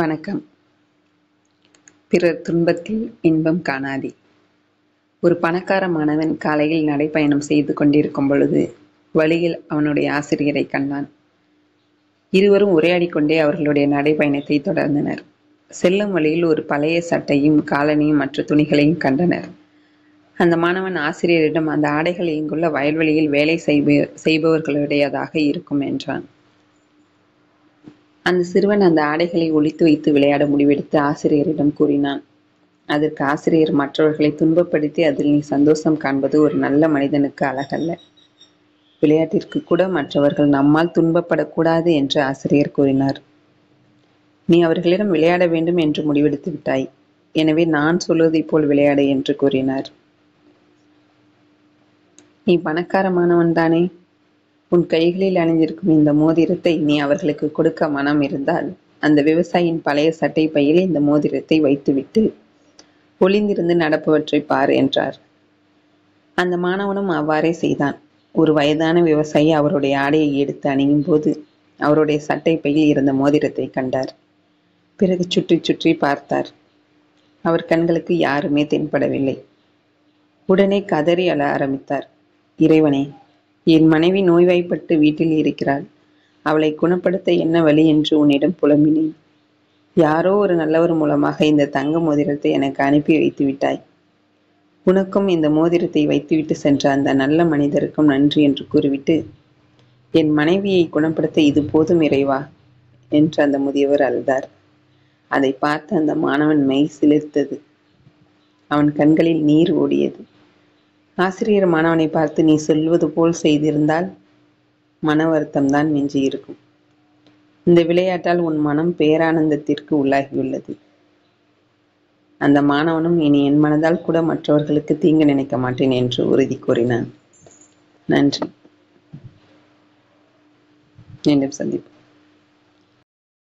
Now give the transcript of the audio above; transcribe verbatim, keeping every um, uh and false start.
வணக்கம். பிறர் துன்பத்தில் இன்பம் காணாதே. ஒரு பணக்கார மாணவன் காலையில் நடைப்பயணம் செய்து கொண்டிருக்கும் பொழுது வழியில் அவனுடைய ஆசிரியரை கண்டான். இருவரும் உரையாடிக் கொண்டே அவர்களுடைய நடைப்பயணத்தை தொடர்ந்தனர். செல்லும் வழியில் ஒரு பழைய சட்டையும் காலணியும் மற்ற துணிகளையும் கண்டனர். அந்த மாணவன் ஆசிரியரிடம், அந்த ஆடைகள் இங்குள்ள வயல்வெளியில் வேலை செய்ப செய்பவர்களுடையதாக இருக்கும் என்றான். அந்த சிறுவன் அந்த ஆடைகளை ஒளித்து வைத்து விளையாட முடிவெடுத்து ஆசிரியரிடம் கூறினான். அதற்கு ஆசிரியர், மற்றவர்களை துன்பப்படுத்தி அதில் நீ சந்தோஷம் காண்பது ஒரு நல்ல மனிதனுக்கு அழகல்ல. விளையாட்டிற்கு கூட மற்றவர்கள் நம்மால் துன்பப்படக்கூடாது என்று ஆசிரியர் கூறினார். நீ அவர்களிடம் விளையாட வேண்டும் என்று முடிவெடுத்து விட்டாய். எனவே நான் சொல்வதை போல் விளையாடு என்று கூறினார். நீ பணக்கார மாணவன்தானே? உன் கைகளில் அணிந்திருக்கும் இந்த மோதிரத்தை நீ அவர்களுக்கு கொடுக்க மனம் இருந்தால், அந்த விவசாயியின் பழைய சட்டை பையில் இந்த மோதிரத்தை வைத்துவிட்டு ஒளிந்திருந்து நடப்பவற்றை பார் என்றார். அந்த மாணவனும் அவ்வாறே செய்தான். ஒரு வயதான விவசாயி அவருடைய ஆடையை எடுத்து அணியும் போது அவருடைய சட்டை பையில் இருந்த மோதிரத்தை கண்டார். பிறகு சுற்றி சுற்றி பார்த்தார். அவர் கண்களுக்கு யாருமே தென்படவில்லை. உடனே கதறி அழ ஆரம்பித்தார். இறைவனே, என் மனைவி நோய்வாய்ப்பட்டு வீட்டில் இருக்கிறாள். அவளை குணப்படுத்த என்ன வழி என்று உன்னிடம் புலம்பினேன். யாரோ ஒரு நல்லவர் மூலமாக இந்த தங்க மோதிரத்தை எனக்கு அனுப்பி வைத்து விட்டாய். உனக்கும் இந்த மோதிரத்தை வைத்துவிட்டு சென்ற அந்த நல்ல மனிதருக்கும் நன்றி என்று கூறிவிட்டு, என் மனைவியை குணப்படுத்த இது போதும் இறைவா என்று அந்த முதியவர் அழுதார். அதை பார்த்து அந்த மாணவன் மெய் சிலிர்த்தது. அவன் கண்களில் நீர் ஓடியது. ஆசிரியர் மாணவனை பார்த்து, நீ சொல்வது போல் செய்திருந்தால் மன வருத்தம்தான் மிஞ்சி இருக்கும். இந்த விளையாட்டால் உன் மனம் பேரானந்தத்திற்கு உள்ளாகியுள்ளது. அந்த மாணவனும், இனி என் மனதால் கூட மற்றவர்களுக்கு தீங்கு நினைக்க மாட்டேன் என்று உறுதி கூறினான். நன்றி. மீண்டும் சந்திப்போம்.